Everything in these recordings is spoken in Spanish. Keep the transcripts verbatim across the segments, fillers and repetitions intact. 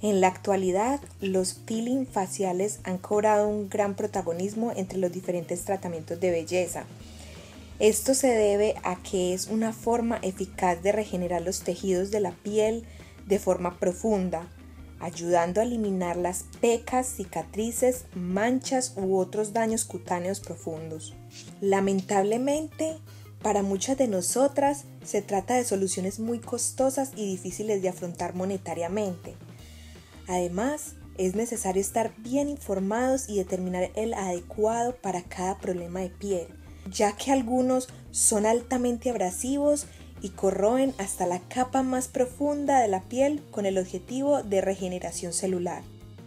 En la actualidad, los peeling faciales han cobrado un gran protagonismo entre los diferentes tratamientos de belleza. Esto se debe a que es una forma eficaz de regenerar los tejidos de la piel de forma profunda, ayudando a eliminar las pecas, cicatrices, manchas u otros daños cutáneos profundos. Lamentablemente, para muchas de nosotras se trata de soluciones muy costosas y difíciles de afrontar monetariamente. Además, es necesario estar bien informados y determinar el adecuado para cada problema de piel, ya que algunos son altamente abrasivos y corroen hasta la capa más profunda de la piel con el objetivo de regeneración celular.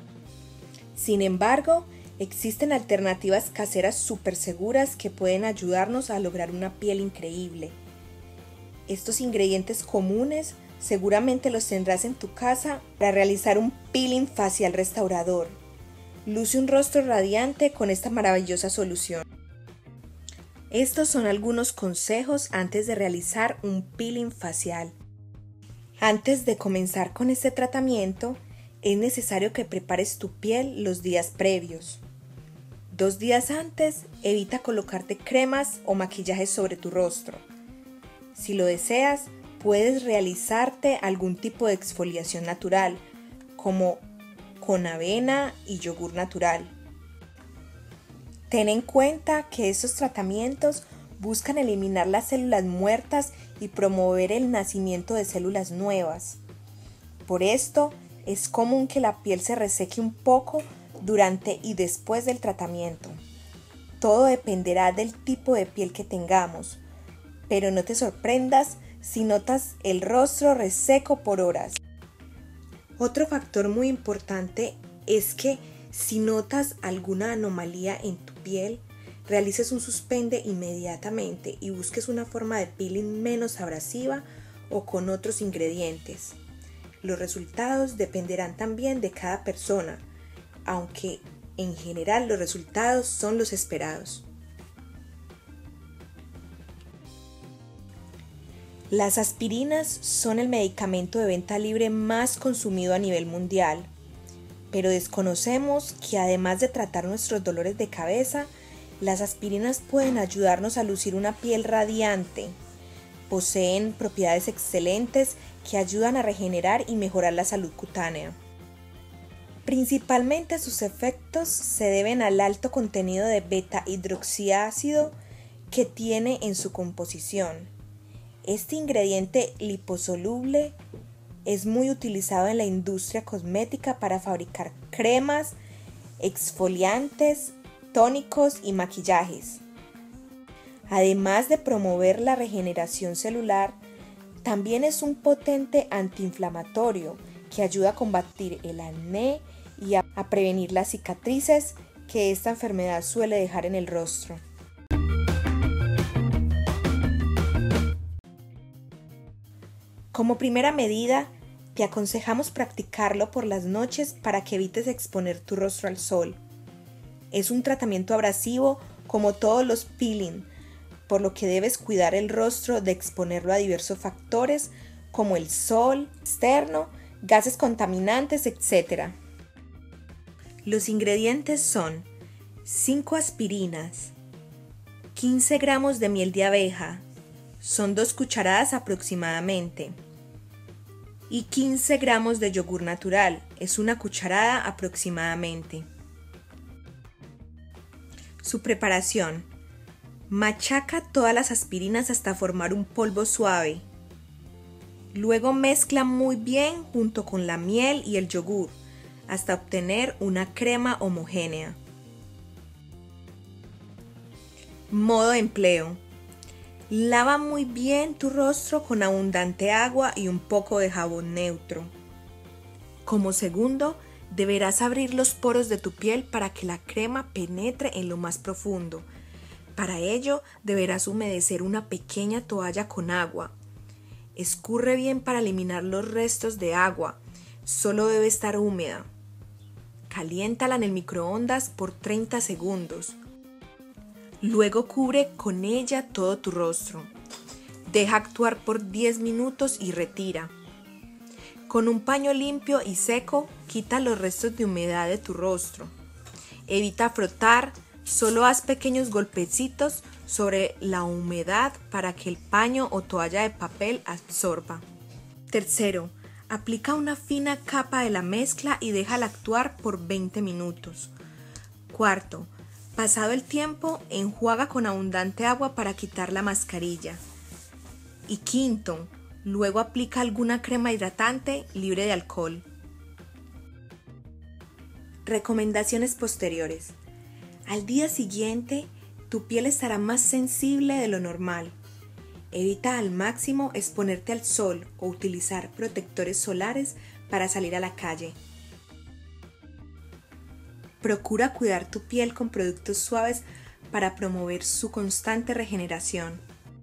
Sin embargo, existen alternativas caseras súper seguras que pueden ayudarnos a lograr una piel increíble. Estos ingredientes comunes seguramente los tendrás en tu casa para realizar un peeling facial restaurador. Luce un rostro radiante con esta maravillosa solución. Estos son algunos consejos antes de realizar un peeling facial. Antes de comenzar con este tratamiento, es necesario que prepares tu piel los días previos. Dos días antes, evita colocarte cremas o maquillajes sobre tu rostro. Si lo deseas, puedes realizarte algún tipo de exfoliación natural, como con avena y yogur natural. Ten en cuenta que estos tratamientos buscan eliminar las células muertas y promover el nacimiento de células nuevas. Por esto, es común que la piel se reseque un poco durante y después del tratamiento. Todo dependerá del tipo de piel que tengamos, pero no te sorprendas si notas el rostro reseco por horas. Otro factor muy importante es que si notas alguna anomalía en tu piel, realices un suspende inmediatamente y busques una forma de peeling menos abrasiva o con otros ingredientes. Los resultados dependerán también de cada persona, aunque en general los resultados son los esperados. Las aspirinas son el medicamento de venta libre más consumido a nivel mundial, pero desconocemos que además de tratar nuestros dolores de cabeza, las aspirinas pueden ayudarnos a lucir una piel radiante. Poseen propiedades excelentes que ayudan a regenerar y mejorar la salud cutánea. Principalmente sus efectos se deben al alto contenido de beta-hidroxiácido que tiene en su composición. Este ingrediente liposoluble es muy utilizado en la industria cosmética para fabricar cremas, exfoliantes, tónicos y maquillajes. Además de promover la regeneración celular, también es un potente antiinflamatorio que ayuda a combatir el acné y a, a prevenir las cicatrices que esta enfermedad suele dejar en el rostro. Como primera medida, te aconsejamos practicarlo por las noches para que evites exponer tu rostro al sol. Es un tratamiento abrasivo como todos los peeling, por lo que debes cuidar el rostro de exponerlo a diversos factores como el sol externo, gases contaminantes, etcétera. Los ingredientes son cinco aspirinas, quince gramos de miel de abeja, son dos cucharadas aproximadamente, y quince gramos de yogur natural, es una cucharada aproximadamente. Su preparación: machaca todas las aspirinas hasta formar un polvo suave. Luego mezcla muy bien junto con la miel y el yogur hasta obtener una crema homogénea. Modo de empleo: lava muy bien tu rostro con abundante agua y un poco de jabón neutro. Como segundo, deberás abrir los poros de tu piel para que la crema penetre en lo más profundo. Para ello, deberás humedecer una pequeña toalla con agua. Escurre bien para eliminar los restos de agua. Solo debe estar húmeda. Caliéntala en el microondas por treinta segundos. Luego cubre con ella todo tu rostro. Deja actuar por diez minutos y retira. Con un paño limpio y seco, quita los restos de humedad de tu rostro. Evita frotar, solo haz pequeños golpecitos sobre la humedad para que el paño o toalla de papel absorba. Tercero, aplica una fina capa de la mezcla y déjala actuar por veinte minutos. Cuarto, pasado el tiempo, enjuaga con abundante agua para quitar la mascarilla. Y quinto, luego aplica alguna crema hidratante libre de alcohol. Recomendaciones posteriores. Al día siguiente, tu piel estará más sensible de lo normal. Evita al máximo exponerte al sol o utilizar protectores solares para salir a la calle. Procura cuidar tu piel con productos suaves para promover su constante regeneración.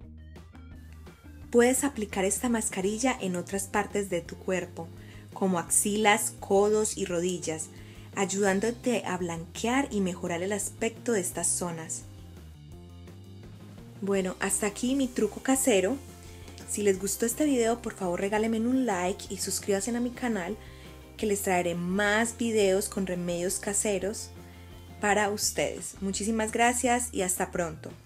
Puedes aplicar esta mascarilla en otras partes de tu cuerpo, como axilas, codos y rodillas, ayudándote a blanquear y mejorar el aspecto de estas zonas. Bueno, hasta aquí mi truco casero. Si les gustó este video, por favor regálenme un like y suscríbanse a mi canal, que les traeré más videos con remedios caseros para ustedes. Muchísimas gracias y hasta pronto.